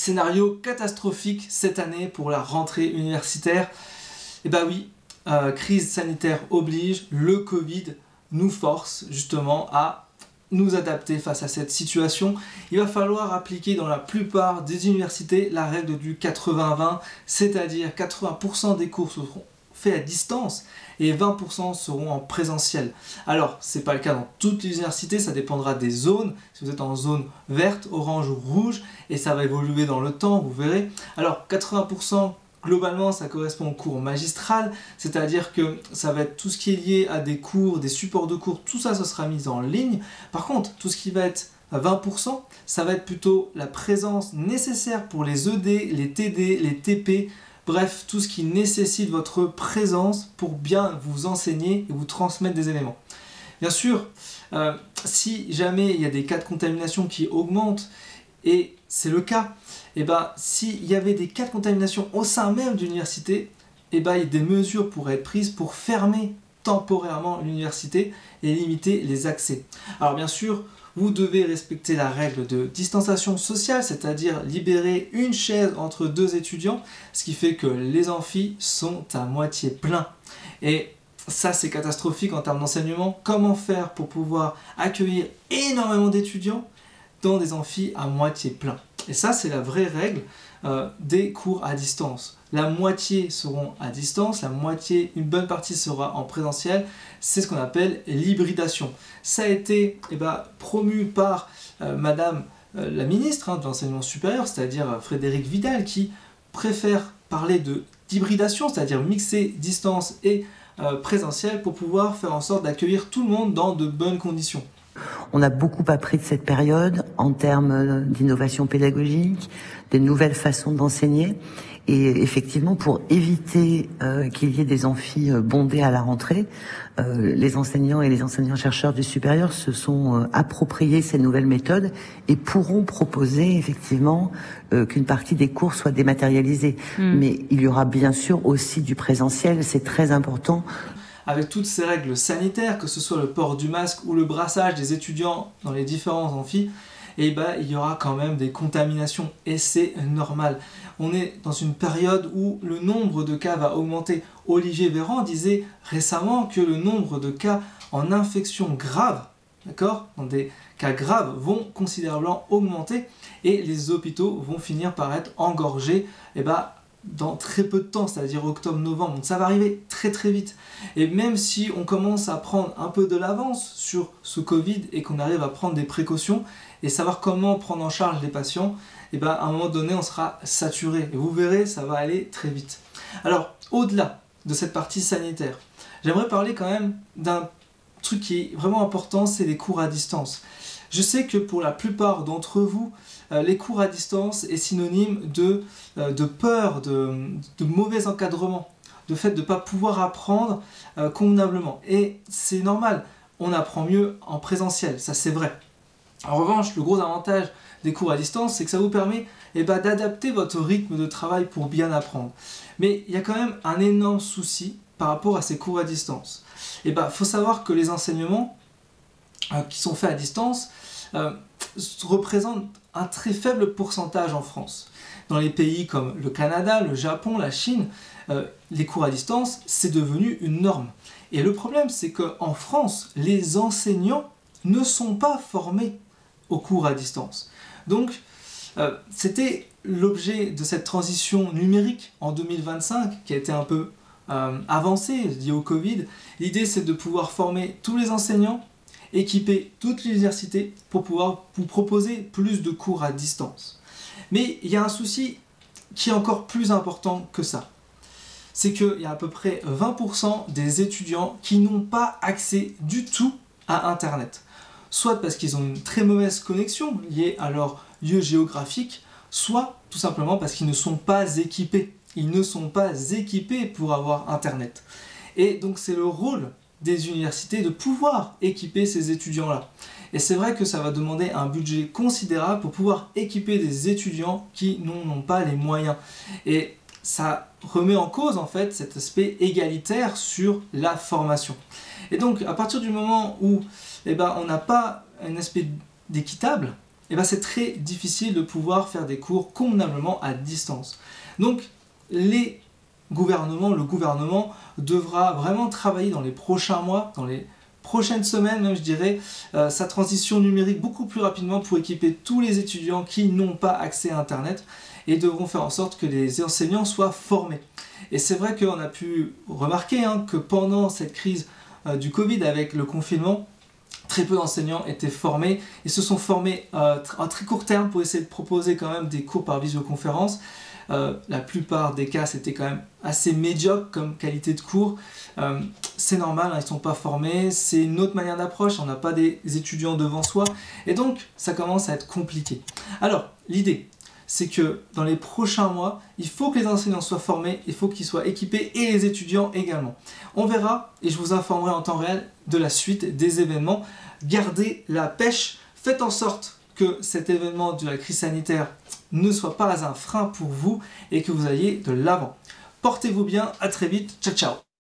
Scénario catastrophique cette année pour la rentrée universitaire. Et bah oui, crise sanitaire oblige, le Covid nous force justement à nous adapter face à cette situation. Il va falloir appliquer dans la plupart des universités la règle du 80-20, c'est-à-dire 80% des cours seront faits à distance et 20% seront en présentiel. Alors, ce n'est pas le cas dans toutes les universités, ça dépendra des zones. Si vous êtes en zone verte, orange ou rouge, et ça va évoluer dans le temps, vous verrez. Alors, 80%, globalement, ça correspond au cours magistral, c'est-à-dire que ça va être tout ce qui est lié à des cours, des supports de cours, tout ça, ça sera mis en ligne. Par contre, tout ce qui va être à 20%, ça va être plutôt la présence nécessaire pour les ED, les TD, les TP, bref, tout ce qui nécessite votre présence pour bien vous enseigner et vous transmettre des éléments. Bien sûr, si jamais il y a des cas de contamination qui augmentent, et c'est le cas, et s'il y avait des cas de contamination au sein même de l'université, des mesures pourraient être prises pour fermer temporairement l'université et limiter les accès. Alors bien sûr, vous devez respecter la règle de distanciation sociale, c'est-à-dire libérer une chaise entre deux étudiants, ce qui fait que les amphis sont à moitié pleins. Et ça, c'est catastrophique en termes d'enseignement. Comment faire pour pouvoir accueillir énormément d'étudiants dans des amphis à moitié pleins? Et ça, c'est la vraie règle des cours à distance. La moitié seront à distance, une bonne partie sera en présentiel. C'est ce qu'on appelle l'hybridation. Ça a été promu par Madame la ministre de l'enseignement supérieur, c'est-à-dire Frédérique Vidal, qui préfère parler d'hybridation, c'est-à-dire mixer distance et présentiel pour pouvoir faire en sorte d'accueillir tout le monde dans de bonnes conditions. On a beaucoup appris de cette période en termes d'innovation pédagogique, des nouvelles façons d'enseigner. Et effectivement, pour éviter qu'il y ait des amphis bondés à la rentrée, les enseignants et les enseignants-chercheurs du supérieur se sont appropriés ces nouvelles méthodes et pourront proposer effectivement qu'une partie des cours soit dématérialisée. Mais il y aura bien sûr aussi du présentiel, c'est très important. Avec toutes ces règles sanitaires, que ce soit le port du masque ou le brassage des étudiants dans les différents amphis, il y aura quand même des contaminations et c'est normal. On est dans une période où le nombre de cas va augmenter. Olivier Véran disait récemment que le nombre de cas en infection grave, dans des cas graves, vont considérablement augmenter et les hôpitaux vont finir par être engorgés dans très peu de temps, c'est-à-dire octobre-novembre. Donc ça va arriver très très vite. Et même si on commence à prendre un peu de l'avance sur ce Covid et qu'on arrive à prendre des précautions et savoir comment prendre en charge les patients, à un moment donné, on sera saturé. Et vous verrez, ça va aller très vite. Alors, au-delà de cette partie sanitaire, j'aimerais parler quand même d'un truc qui est vraiment important, c'est les cours à distance. Je sais que pour la plupart d'entre vous, les cours à distance est synonyme de peur, de mauvais encadrement, de fait de ne pas pouvoir apprendre convenablement. Et c'est normal, on apprend mieux en présentiel, ça c'est vrai. En revanche, le gros avantage des cours à distance, c'est que ça vous permet d'adapter votre rythme de travail pour bien apprendre. Mais il y a quand même un énorme souci par rapport à ces cours à distance. Faut savoir que les enseignements qui sont faits à distance représentent un très faible pourcentage en France. Dans les pays comme le Canada, le Japon, la Chine, les cours à distance, c'est devenu une norme. Et le problème, c'est qu'en France, les enseignants ne sont pas formés aux cours à distance. Donc, c'était l'objet de cette transition numérique en 2025, qui a été un peu avancée, liée au Covid. L'idée, c'est de pouvoir former tous les enseignants, équiper toute l'université pour pouvoir vous proposer plus de cours à distance. Mais il y a un souci qui est encore plus important que ça. C'est qu'il y a à peu près 20% des étudiants qui n'ont pas accès du tout à Internet. Soit parce qu'ils ont une très mauvaise connexion liée à leur lieu géographique, soit tout simplement parce qu'ils ne sont pas équipés. Ils ne sont pas équipés pour avoir Internet. Et donc c'est le rôle des universités de pouvoir équiper ces étudiants-là. Et c'est vrai que ça va demander un budget considérable pour pouvoir équiper des étudiants qui n'ont pas les moyens. Et ça remet en cause en fait cet aspect égalitaire sur la formation. Et donc à partir du moment où on n'a pas un aspect d'équitable, eh ben, c'est très difficile de pouvoir faire des cours convenablement à distance. Donc, le gouvernement devra vraiment travailler dans les prochains mois, dans les prochaines semaines même je dirais, sa transition numérique beaucoup plus rapidement pour équiper tous les étudiants qui n'ont pas accès à Internet et devront faire en sorte que les enseignants soient formés. Et c'est vrai qu'on a pu remarquer que pendant cette crise du Covid avec le confinement, très peu d'enseignants étaient formés et se sont formés à très court terme pour essayer de proposer quand même des cours par visioconférence. La plupart des cas c'était quand même assez médiocre comme qualité de cours. C'est normal, ils ne sont pas formés, c'est une autre manière d'approche, on n'a pas des étudiants devant soi et donc ça commence à être compliqué. Alors l'idée c'est que dans les prochains mois, il faut que les enseignants soient formés, il faut qu'ils soient équipés et les étudiants également. On verra et je vous informerai en temps réel de la suite des événements. Gardez la pêche, faites en sorte que cet événement de la crise sanitaire ne soit pas un frein pour vous et que vous alliez de l'avant. Portez-vous bien, à très vite, ciao ciao.